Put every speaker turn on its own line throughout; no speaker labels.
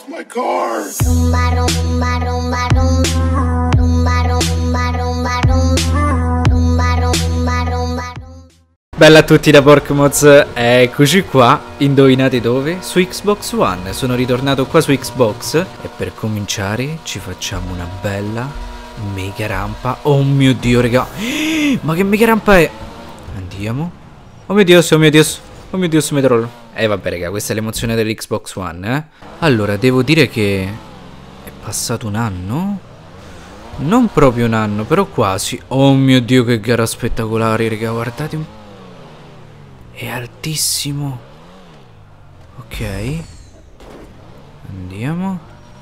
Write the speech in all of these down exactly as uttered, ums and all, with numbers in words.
my car.
Rumba, rumba, rumba, rumba. Rumba, rumba, rumba, rumba. Rumba, rumba, rumba, rumba.
Bella a tutti da Porkmoz, eccoci qua, indovinate dove? Su Xbox One, sono ritornato qua su Xbox e per cominciare ci facciamo una bella mega rampa. Oh mio Dio raga, ma che mega rampa è? Andiamo. Oh mio Dio, oh mio Dio, oh mio Dio, mi trollo. Eh vabbè raga, questa è l'emozione dell'Xbox One, eh. Allora, devo dire che è passato un anno? Non proprio un anno, però quasi. Oh mio Dio, che gara spettacolare raga, guardate un po'. È altissimo. Ok. Andiamo.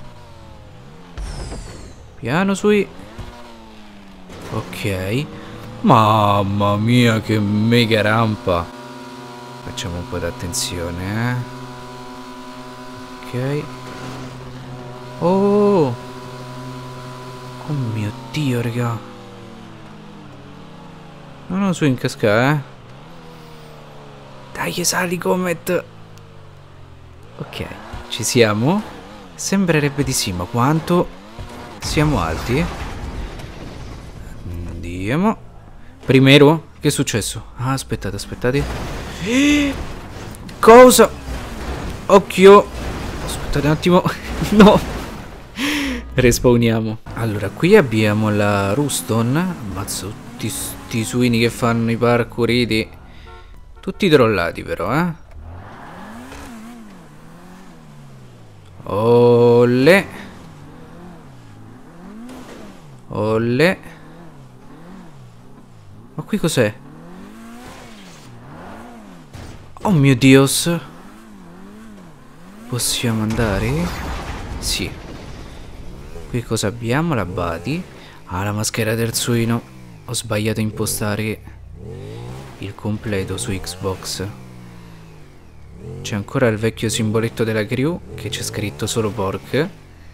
Piano sui. Ok. Mamma mia, che mega rampa. Facciamo un po' d'attenzione, eh. Ok. Oh. Oh mio Dio, raga. No, no, su in casca, eh. Dai, sali Comet. Ok, ci siamo? Sembrerebbe di sì, ma quanto siamo alti? Andiamo. Primero? Che è successo? Ah, aspettate, aspettate. Cosa? Occhio. Aspettate un attimo. No. Respawniamo. Allora, qui abbiamo la Ruston. Ammazzo tutti sti suini che fanno i parkouriti. Tutti trollati però, eh. Olle. Olle. Ma qui cos'è? Oh mio Dios. Possiamo andare? Sì. Qui cosa abbiamo? La body. Ah, la maschera del suino. Ho sbagliato a impostare il completo su Xbox. C'è ancora il vecchio simboletto della crew che c'è scritto solo pork.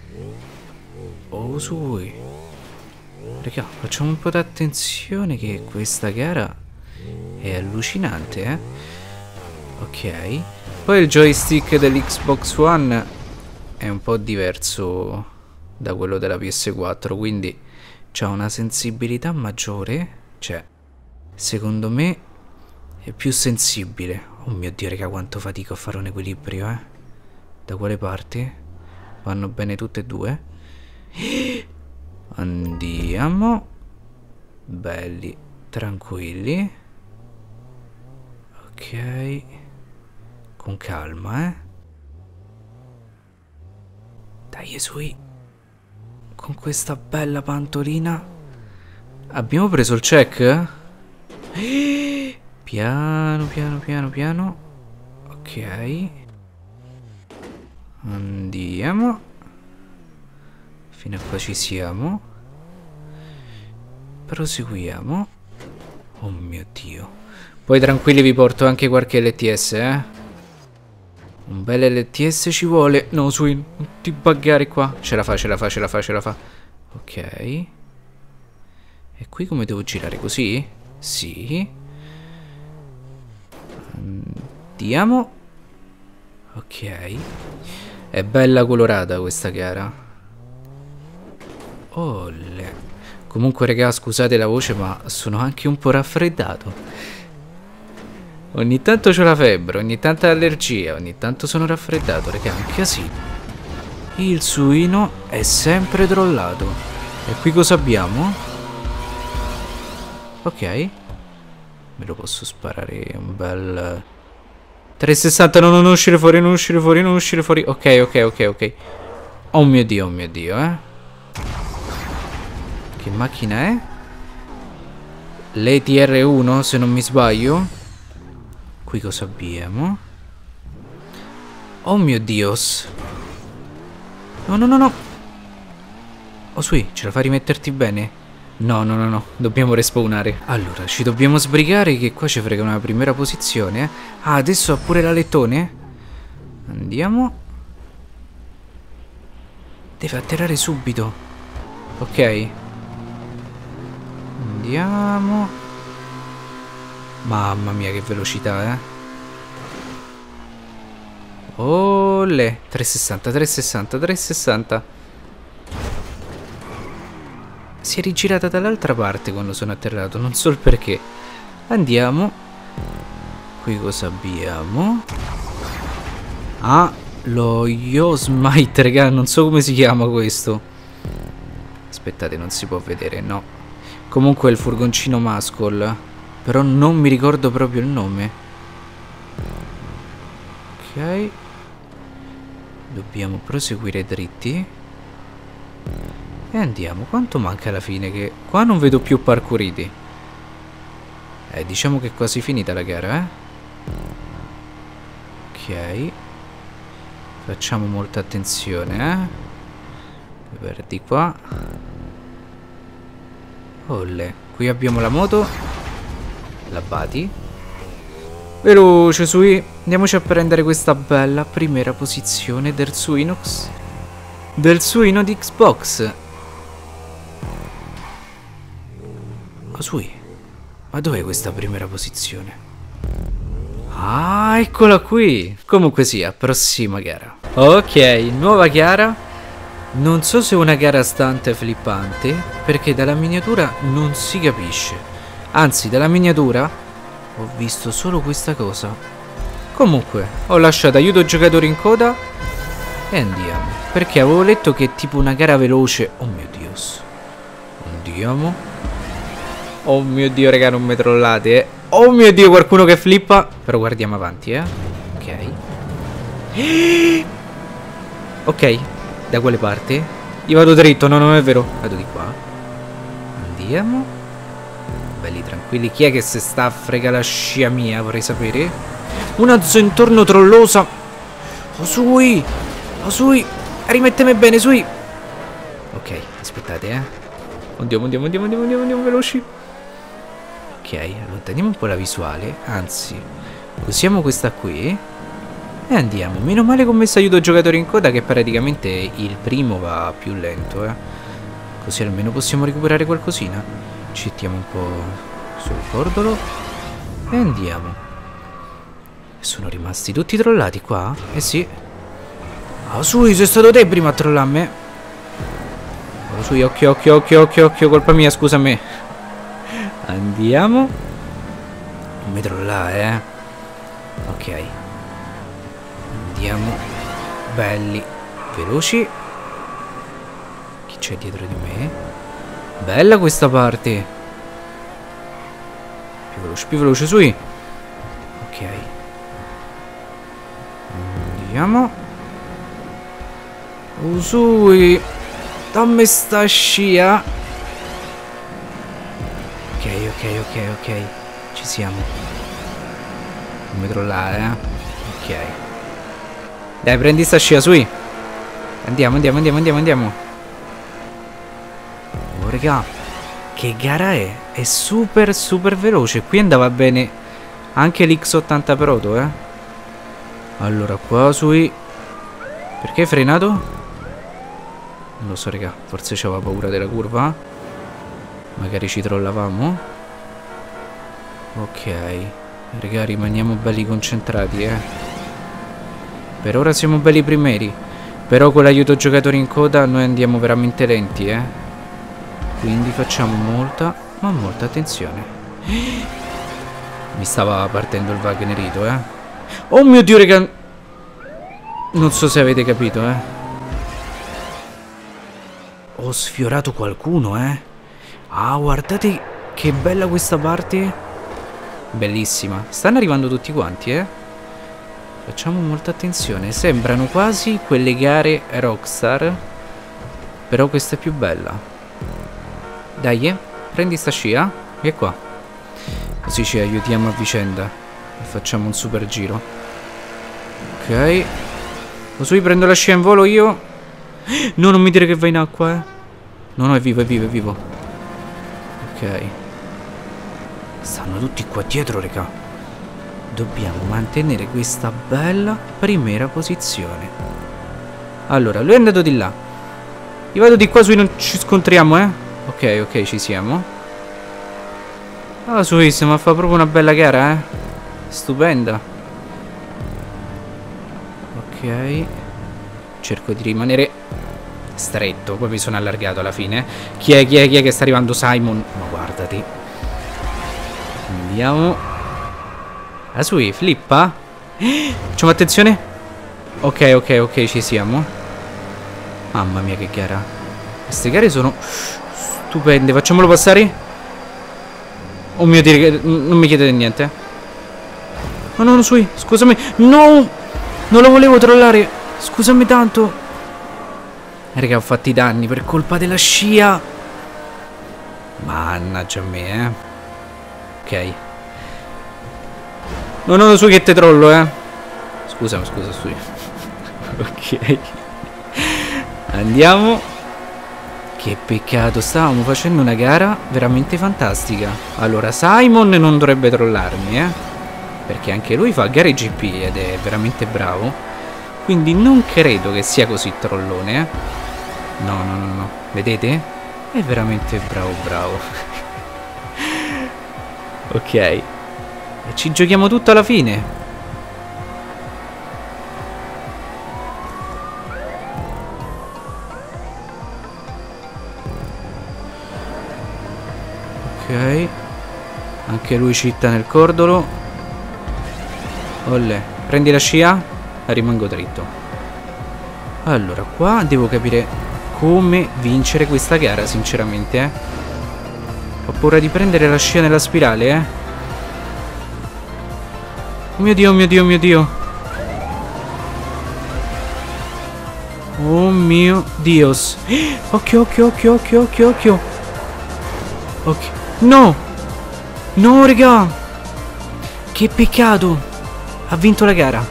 Oh sui. Raga, facciamo un po' d'attenzione che questa gara è allucinante, eh. Ok. Poi il joystick dell'Xbox One è un po' diverso da quello della P S quattro, quindi c'ha una sensibilità maggiore. Cioè, secondo me è più sensibile. Oh mio Dio raga, quanto fatico a fare un equilibrio, eh. Da quale parte? Vanno bene tutte e due? Andiamo. Belli, tranquilli. Ok. Con calma, eh. Dai sui. Con questa bella pantolina. Abbiamo preso il check? Piano, piano, piano, piano. Ok. Andiamo. Fino a qua ci siamo. Proseguiamo. Oh mio Dio. Poi tranquilli, vi porto anche qualche L T S, eh. Un bel L T S ci vuole. No, sui, non ti buggare qua. Ce la fa, ce la fa, ce la fa, ce la fa. Ok. E qui come devo girare? Così? Sì. Andiamo. Ok. È bella colorata questa gara. Olle. Comunque raga, scusate la voce, ma sono anche un po' raffreddato. Ogni tanto c'ho la febbre, ogni tanto allergia, ogni tanto sono raffreddato, raga, un casino. Il suino è sempre trollato. E qui cosa abbiamo? Ok. Me lo posso sparare un bel trecentosessanta. No, no, non uscire fuori, non uscire fuori, non uscire fuori. Ok, ok, ok, ok. Oh mio Dio, oh mio Dio, eh. Che macchina è? L'E T R uno, se non mi sbaglio. Qui cosa abbiamo? Oh mio Dios. No, no, no, no. Oh sui, ce la fa rimetterti bene? No, no, no, no, dobbiamo respawnare. Allora, ci dobbiamo sbrigare che qua ci frega una primera posizione, eh. Ah, adesso ha pure l'alettone? Andiamo. Deve atterrare subito. Ok. Andiamo. Mamma mia, che velocità, eh. Oh Olle. trecentosessanta, trecentosessanta, trecentosessanta. Si è rigirata dall'altra parte quando sono atterrato. Non so il perché. Andiamo. Qui cosa abbiamo? Ah, lo Yosmite, raga. Non so come si chiama questo. Aspettate, non si può vedere, no. Comunque è il furgoncino Muscle. Però non mi ricordo proprio il nome. Ok. Dobbiamo proseguire dritti. E andiamo. Quanto manca alla fine? Che qua non vedo più parkouriti. Eh, diciamo che è quasi finita la gara, eh. Ok. Facciamo molta attenzione, eh. Verdi qua. Olle. Qui abbiamo la moto. La Bati. Veloce, sui. Andiamoci a prendere questa bella primera posizione del Suinox. Del Suino di Xbox. Ma sui. Ma dov'è questa primera posizione? Ah, eccola qui. Comunque sia, prossima gara. Ok, nuova gara. Non so se è una gara stante flippante, perché dalla miniatura non si capisce. Anzi, dalla miniatura ho visto solo questa cosa. Comunque, ho lasciato aiuto giocatori in coda e andiamo. Perché avevo letto che è tipo una gara veloce. Oh mio Dio. Andiamo. Oh mio Dio, raga, non mi trollate, eh. Oh mio Dio, qualcuno che flippa. Però guardiamo avanti, eh. Ok. Ok. Da quale parte? Io vado dritto, no, non è vero. Vado di qua. Andiamo. Belli tranquilli. Chi è che se sta a frega la scia mia, vorrei sapere. Una zentorno trollosa. Oh sui. Oh sui. Rimettemi bene, sui. Ok, aspettate, eh. Andiamo, andiamo, andiamo, andiamo, andiamo, andiamo veloci. Ok, allontaniamo un po' la visuale. Anzi, usiamo questa qui e andiamo. Meno male che ho messo aiuto giocatori in coda, che praticamente il primo va più lento, eh. Così almeno possiamo recuperare qualcosina. Ci mettiamo un po' sul cordolo e andiamo. Sono rimasti tutti trollati qua? Eh sì. Ah, sui, sei stato te prima a trollarmi. Oh, sui, occhio, occhio, occhio, occhio, occhio, colpa mia, scusa me. Andiamo. Non mi trollare, eh. Ok. Andiamo. Belli. Veloci. Chi c'è dietro di me? Bella questa parte. Più veloce, più veloce, sui. Ok. Andiamo. Oh, sui. Dammi sta scia. Ok, ok, ok, ok. Ci siamo. Non mi trollare, eh. Ok. Dai, prendi sta scia, sui. Andiamo, andiamo, andiamo, andiamo, andiamo. Oh, raga. Che gara è? È super, super veloce. Qui andava bene anche l'X ottanta Proto, eh. Allora, qua, sui. Perché hai frenato? Non lo so, raga. Forse c'aveva paura della curva. Magari ci trollavamo. Ok. Raga, rimaniamo belli concentrati, eh. Per ora siamo belli primeri. Però con l'aiuto giocatori in coda noi andiamo veramente lenti, eh. Quindi facciamo molta, ma molta attenzione. Mi stava partendo il Wagnerito, eh. Oh mio Dio, raga. Non so se avete capito, eh. Ho sfiorato qualcuno, eh. Ah, guardate che bella questa parte. Bellissima. Stanno arrivando tutti quanti, eh. Facciamo molta attenzione. Sembrano quasi quelle gare Rockstar. Però questa è più bella. Dai, eh. Prendi sta scia. E qua. Così ci aiutiamo a vicenda. E facciamo un super giro. Ok. Così prendo la scia in volo io. No, non mi dire che va in acqua, eh. No, no, è vivo, è vivo, è vivo. Ok. Stanno tutti qua dietro, raga. Dobbiamo mantenere questa bella primera posizione. Allora, lui è andato di là. Io vado di qua, sui non ci scontriamo, eh. Ok, ok, ci siamo. Ah, Suisse, ma fa proprio una bella gara, eh. Stupenda. Ok. Ok. Cerco di rimanere stretto. Poi mi sono allargato alla fine. Chi è, chi è, chi è che sta arrivando? Simon. Ma guardati. Andiamo. La sui, flippa. Facciamo attenzione. Ok, ok, ok, ci siamo. Mamma mia che gara. Queste gare sono stupende. Facciamolo passare. Oh mio Dio, non mi chiedete niente. Oh no, no, sui, scusami. No, non lo volevo trollare. Scusami tanto. Raga, ho fatto i danni per colpa della scia. Mannaggia a me, eh. Ok. No, no, no, sui che te trollo, eh. Scusami, scusa, sui. Ok. Andiamo. Che peccato, stavamo facendo una gara veramente fantastica. Allora, Simon non dovrebbe trollarmi, eh. Perché anche lui fa gare G P ed è veramente bravo. Quindi non credo che sia così trollone, eh. No, no, no, no. Vedete? È veramente bravo, bravo. Ok. E ci giochiamo tutto alla fine. Ok. Anche lui citta nel cordolo. Olle. Prendi la scia. E rimango dritto. Allora, qua devo capire come vincere questa gara, sinceramente, eh. Ho paura di prendere la scia nella spirale, eh. Oh mio Dio, oh mio Dio, oh mio Dio. Oh mio Dios. Occhio, occhio, occhio, occhio, occhio, occhio. Ok. No. No, raga. Che peccato. Ha vinto la gara.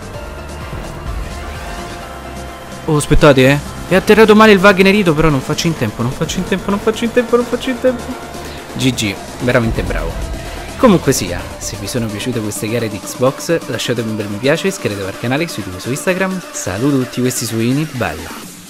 Oh, aspettate, eh. È atterrato male il Wagnerito, però non faccio in tempo, non faccio in tempo, non faccio in tempo, non faccio in tempo. G G, veramente bravo. Comunque sia, se vi sono piaciute queste gare di Xbox, lasciatemi un bel mi piace, iscrivetevi al canale, seguitemi su Instagram. Saluto tutti questi suini, bella.